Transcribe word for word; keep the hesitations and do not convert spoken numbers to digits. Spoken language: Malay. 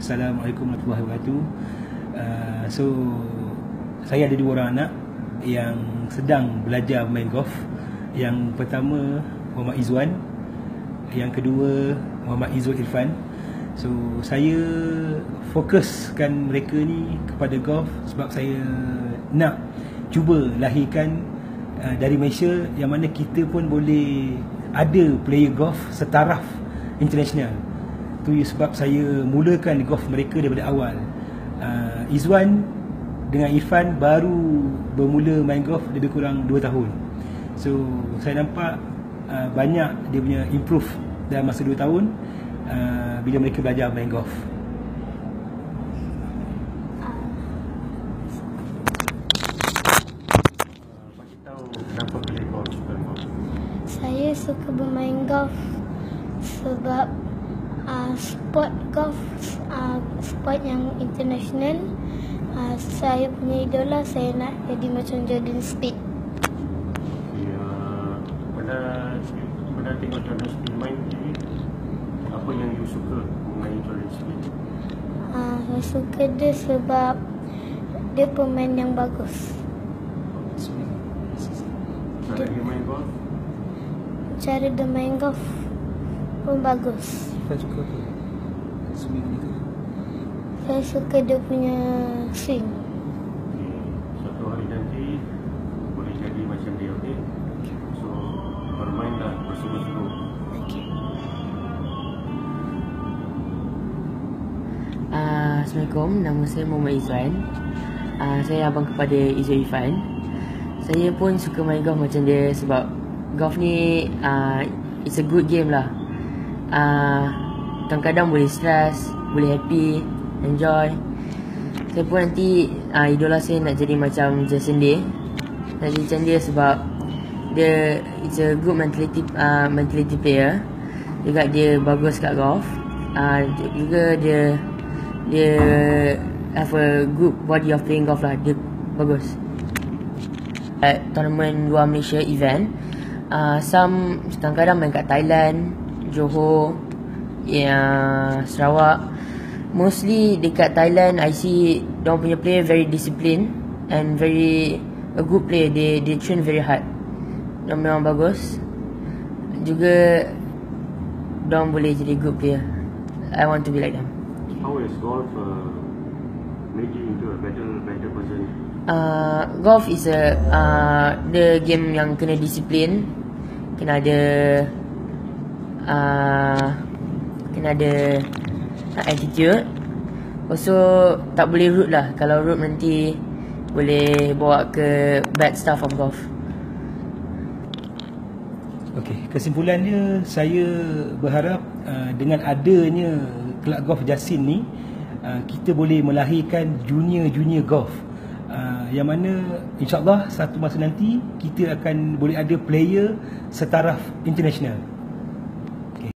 Assalamualaikum warahmatullahi wabarakatuh. Uh, so saya ada dua orang anak yang sedang belajar main golf. Yang pertama Muhammad Izwan, yang kedua Muhammad Izul Irfan. So saya fokuskan mereka ni kepada golf sebab saya nak cuba lahirkan uh, dari Malaysia yang mana kita pun boleh ada player golf setaraf international. Tu sebab saya mulakan golf mereka daripada awal. uh, Izwan dengan Irfan baru bermula main golf lebih kurang dua tahun. So saya nampak uh, banyak dia punya improve dalam masa dua tahun uh, bila mereka belajar main golf. Saya suka bermain golf sebab uh, sport golf uh, sport yang international. uh, Saya punya idola, saya nak jadi macam Jordan Spieth. Ya, pada pada tengok Jordan Spieth main T V, apa yang you suka mengenai Jordan Spieth? uh, Saya suka dia sebab dia pemain yang bagus. Cara dia main golf? Cara dia main golf pun bagus. Irfan suka apa? Swing gitu. Saya suka dia punya swing. Okay. Suatu hari nanti boleh jadi macam dia, okey? So, bermainlah bersungguh-sungguh. Okay. Uh, Assalamualaikum, nama saya Muhammad Izwan. uh, Saya abang kepada Izul Irfan. Saya pun suka main golf macam dia sebab golf ni uh, it's a good game lah. uh, Kadang-kadang boleh stress, boleh happy, enjoy. Saya pun nanti uh, idola saya nak jadi macam Jason Day. Nak jadi macam dia sebab dia it's a good mentality uh, mentality player. Juga dia bagus kat golf. uh, Juga dia Dia have a good body of playing golf lah. Dia bagus. At tournament luar Malaysia event, uh, some kadang-kadang main kat Thailand, Johor, yeah, Sarawak. Mostly dekat Thailand I see diorang punya player very disciplined and very a good player. They they train very hard. Diorang memang bagus. Juga diorang boleh jadi good player. I want to be like them. How is golf uh, make you into a better better person? Uh, golf is a uh, the game yang kena disiplin, kena ada uh, kena ada attitude. Also tak boleh rude lah. Kalau rude nanti boleh bawa ke bad stuff of golf. Okey, kesimpulannya saya berharap uh, dengan adanya kelab golf Jasin ni uh, kita boleh melahirkan junior-junior golf uh, yang mana insya-Allah satu masa nanti kita akan boleh ada player setaraf international.